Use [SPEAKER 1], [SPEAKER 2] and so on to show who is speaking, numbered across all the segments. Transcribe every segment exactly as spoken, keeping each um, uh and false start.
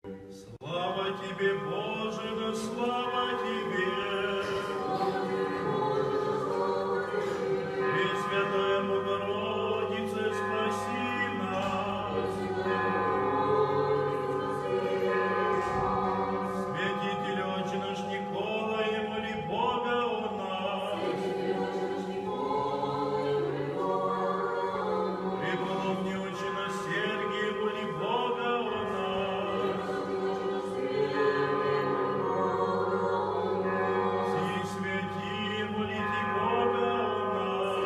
[SPEAKER 1] Слава тебе, Боже, да слава тебе! Пресвятая Богородице, спаси нас! Святитель Отче наш Николай, моли Бога о нас! Преподобный Отче наш Сергий, моли Бога о нас! Все святые, молите Бога о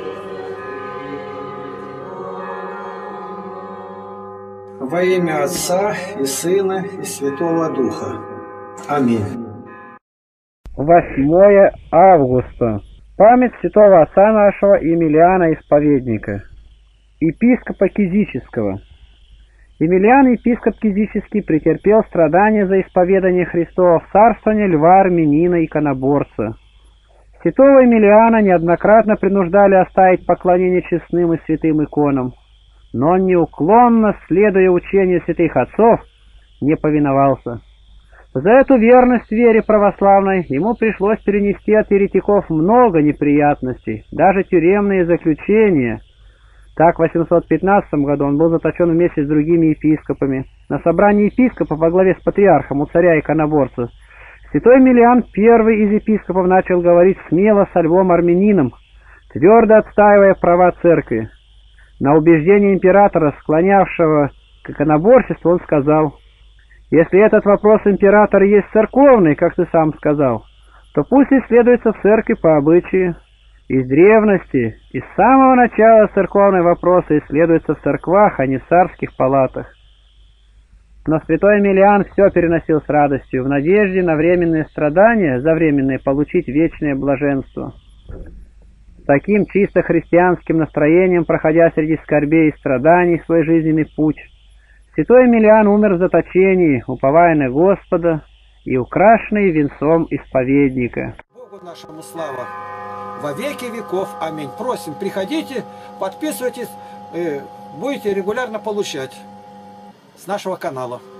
[SPEAKER 1] нас!
[SPEAKER 2] Во имя Отца и Сына и Святого Духа. Аминь.
[SPEAKER 3] восьмое августа. Память святого отца нашего Емельяна Исповедника, епископа Кизического. Емельян, епископ Кизический, претерпел страдания за исповедание Христова в царствование льва Армянина иконоборца. Святого Емельяна неоднократно принуждали оставить поклонение честным и святым иконам, но он неуклонно, следуя учению святых отцов, не повиновался. За эту верность вере православной ему пришлось перенести от еретиков много неприятностей, даже тюремные заключения. Так, в восемьсот пятнадцатом году он был заточен вместе с другими епископами. На собрании епископов во главе с патриархом у царя-иконоборца святой Емельян, первый из епископов, начал говорить смело со львом Армянином, твердо отстаивая права церкви. На убеждение императора, склонявшего к иконоборчеству, он сказал: «Если этот вопрос императора есть церковный, как ты сам сказал, то пусть исследуется в церкви по обычаю. Из древности, из самого начала церковные вопросы исследуются в церквах, а не в царских палатах». Но святой Емельян все переносил с радостью, в надежде на временные страдания, за временные получить вечное блаженство. С таким чисто христианским настроением, проходя среди скорбей и страданий свой жизненный путь, святой Емельян умер в заточении, уповая на Господа и украшенный венцом исповедника.
[SPEAKER 4] Богу нашему слава во веки веков. Аминь. Просим, приходите, подписывайтесь, будете регулярно получать с нашего канала.